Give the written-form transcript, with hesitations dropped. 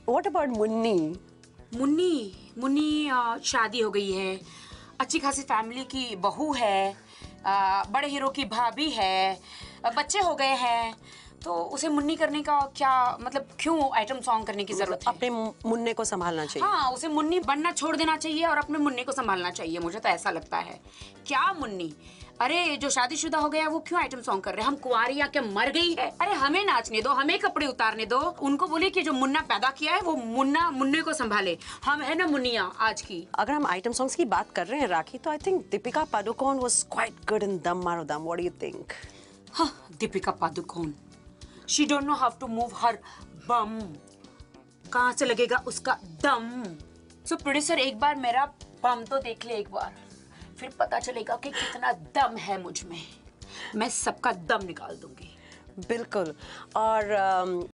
What about Munni? Munni Munni शादी हो गई है, अच्छी खासी फैमिली की बहू है, बड़े हीरो की भाभी है, बच्चे हो गए हैं, तो उसे मुन्नी करने का क्या मतलब, क्यों आइटम सॉन्ग करने की जरूरत है? अपने मुन्ने को संभालना चाहिए। हाँ, उसे मुन्नी बनना छोड़ देना चाहिए और अपने मुन्ने को संभालना चाहिए, मुझे तो ऐसा लगता है। क्या मुन्नी? अरे जो शादीशुदा हो गया वो क्यों आइटम सॉन्ग कर रहे हैं? हम कुंवारी या क्या मर गई है? अरे हमें नाचने दो, हमें कपड़े उतारने दो, उनको बोले कि जो मुन्ना पैदा किया है वो मुन्ना मुन्ने को संभाले। हम है ना मुन्निया आज की। अगर हम आइटम सॉन्ग्स की बात कर रहे हैं राखी, तो I think Deepika Padukone was quite good in Dum Maaro Dum. What do you think? हाँ, Deepika Padukone, she don't know how to move her bum. कहाँ से लगेगा उसका दम? सो प्रोड्यूसर एक बार मेरा बम तो देख ले एक बार, फिर पता चलेगा कि कितना दम है मुझ में। मैं सबका दम निकाल दूंगी। बिल्कुल। और